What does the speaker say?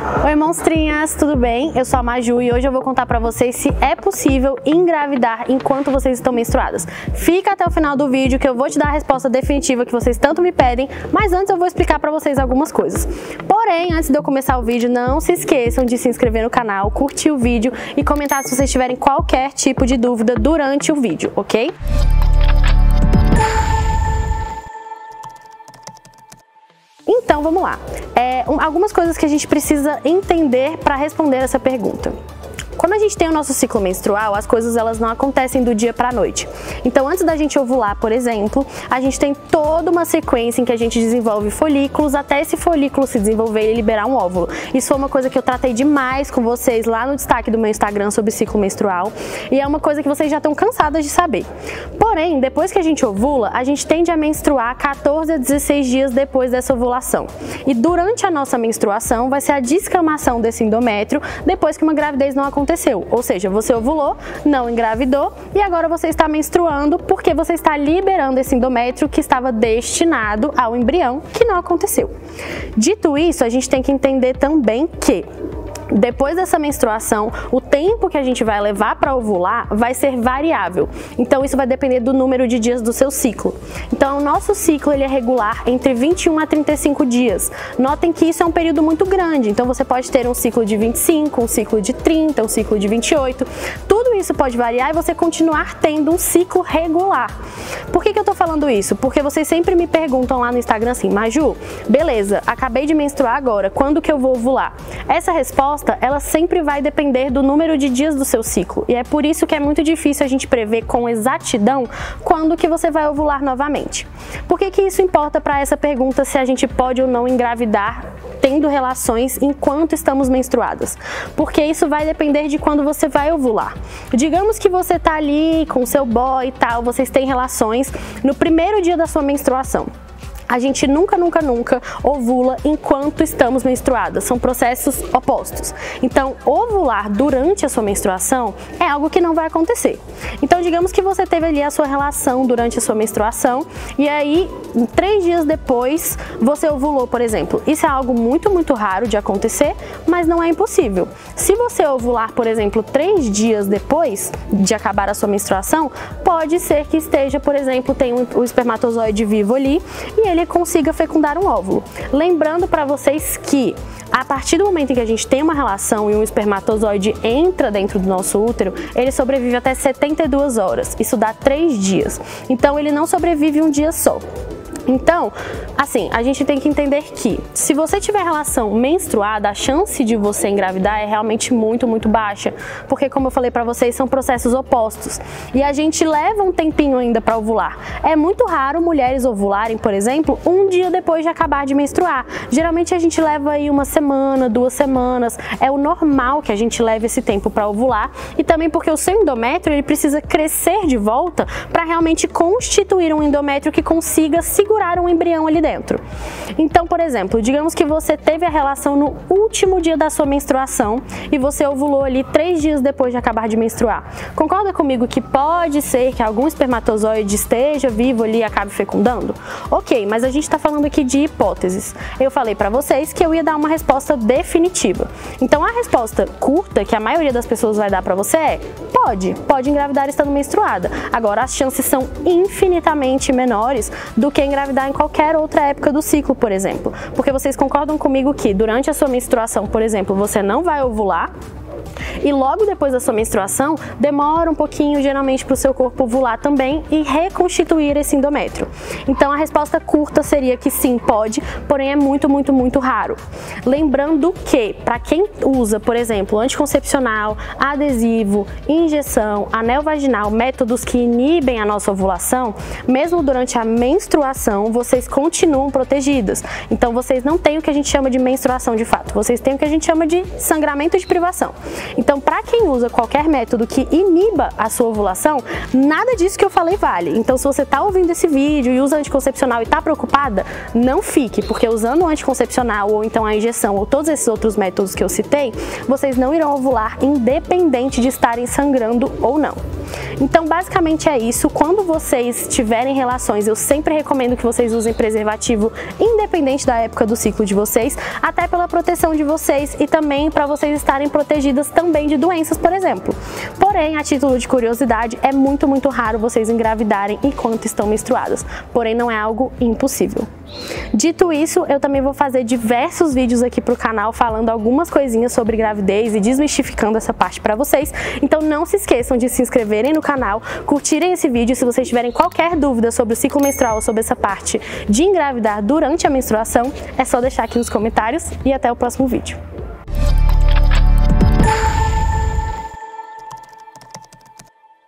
Oi monstrinhas, tudo bem? Eu sou a Maju e hoje eu vou contar pra vocês se é possível engravidar enquanto vocês estão menstruadas. Fica até o final do vídeo que eu vou te dar a resposta definitiva que vocês tanto me pedem, mas antes eu vou explicar pra vocês algumas coisas. Porém, antes de eu começar o vídeo, não se esqueçam de se inscrever no canal, curtir o vídeo e comentar se vocês tiverem qualquer tipo de dúvida durante o vídeo, ok? Então vamos lá, algumas coisas que a gente precisa entender para responder essa pergunta. Quando a gente tem o nosso ciclo menstrual, as coisas elas não acontecem do dia para a noite. Então, antes da gente ovular, por exemplo, a gente tem toda uma sequência em que a gente desenvolve folículos até esse folículo se desenvolver e liberar um óvulo. Isso foi uma coisa que eu tratei demais com vocês lá no destaque do meu Instagram sobre ciclo menstrual e é uma coisa que vocês já estão cansadas de saber. Porém, depois que a gente ovula, a gente tende a menstruar 14 a 16 dias depois dessa ovulação. E durante a nossa menstruação vai ser a descamação desse endométrio depois que uma gravidez não aconteceu. Ou seja, você ovulou, não engravidou e agora você está menstruando porque você está liberando esse endométrio que estava destinado ao embrião, que não aconteceu. Dito isso, a gente tem que entender também que depois dessa menstruação, o tempo que a gente vai levar para ovular vai ser variável. Então isso vai depender do número de dias do seu ciclo. Então o nosso ciclo ele é regular entre 21 a 35 dias. Notem que isso é um período muito grande. Então você pode ter um ciclo de 25, um ciclo de 30, um ciclo de 28. Tudo isso pode variar e você continuar tendo um ciclo regular. Por que eu tô falando isso? Porque vocês sempre me perguntam lá no Instagram assim, Maju, beleza, acabei de menstruar agora, quando que eu vou ovular? Essa resposta ela sempre vai depender do número de dias do seu ciclo e é por isso que é muito difícil a gente prever com exatidão quando que você vai ovular novamente. Por que isso importa para essa pergunta se a gente pode ou não engravidar tendo relações enquanto estamos menstruadas? Porque isso vai depender de quando você vai ovular. Digamos que você tá ali com seu boy e tal, vocês têm relações no primeiro dia da sua menstruação. A gente nunca ovula enquanto estamos menstruadas, são processos opostos. Então, ovular durante a sua menstruação é algo que não vai acontecer. Então, digamos que você teve ali a sua relação durante a sua menstruação e aí, 3 dias depois, você ovulou, por exemplo. Isso é algo muito raro de acontecer, mas não é impossível. Se você ovular, por exemplo, 3 dias depois de acabar a sua menstruação, pode ser que esteja, por exemplo, tem o espermatozoide vivo ali e ele consiga fecundar um óvulo. Lembrando para vocês que a partir do momento em que a gente tem uma relação e um espermatozoide entra dentro do nosso útero, ele sobrevive até 72 horas. Isso dá 3 dias. Então ele não sobrevive um dia só. Então, assim, a gente tem que entender que se você tiver relação menstruada, a chance de você engravidar é realmente muito baixa, porque como eu falei pra vocês, são processos opostos e a gente leva um tempinho ainda pra ovular. É muito raro mulheres ovularem, por exemplo, um dia depois de acabar de menstruar. Geralmente a gente leva aí 1 semana, 2 semanas, é o normal que a gente leve esse tempo pra ovular e também porque o seu endométrio ele precisa crescer de volta pra realmente constituir um endométrio que consiga segurar um embrião ali dentro. Então, por exemplo, digamos que você teve a relação no último dia da sua menstruação e você ovulou ali 3 dias depois de acabar de menstruar. Concorda comigo que pode ser que algum espermatozoide esteja vivo ali e acabe fecundando? Ok, mas a gente está falando aqui de hipóteses. Eu falei para vocês que eu ia dar uma resposta definitiva. Então, a resposta curta que a maioria das pessoas vai dar para você é pode engravidar estando menstruada. Agora, as chances são infinitamente menores do que engravidar em qualquer outra época do ciclo, por exemplo. Porque vocês concordam comigo que durante a sua menstruação, por exemplo, você não vai ovular e logo depois da sua menstruação demora um pouquinho geralmente para o seu corpo ovular também e reconstituir esse endométrio. Então a resposta curta seria que sim, pode, porém é muito raro. Lembrando que para quem usa, por exemplo, anticoncepcional, adesivo, injeção, anel vaginal, métodos que inibem a nossa ovulação, mesmo durante a menstruação vocês continuam protegidas. Então vocês não têm o que a gente chama de menstruação de fato, vocês têm o que a gente chama de sangramento de privação. Então, para quem usa qualquer método que iniba a sua ovulação, nada disso que eu falei vale. Então, se você está ouvindo esse vídeo e usa anticoncepcional e está preocupada, não fique, porque usando o anticoncepcional ou então a injeção ou todos esses outros métodos que eu citei, vocês não irão ovular independente de estarem sangrando ou não. Então, basicamente é isso. Quando vocês tiverem relações, eu sempre recomendo que vocês usem preservativo independente da época do ciclo de vocês, até pela proteção de vocês e também para vocês estarem protegidas também de doenças, por exemplo. Porém, a título de curiosidade, é muito raro vocês engravidarem enquanto estão menstruadas. Porém, não é algo impossível. Dito isso, eu também vou fazer diversos vídeos aqui pro canal falando algumas coisinhas sobre gravidez e desmistificando essa parte para vocês. Então não se esqueçam de se inscreverem no canal, curtirem esse vídeo. Se vocês tiverem qualquer dúvida sobre o ciclo menstrual ou sobre essa parte de engravidar durante a menstruação, é só deixar aqui nos comentários e até o próximo vídeo.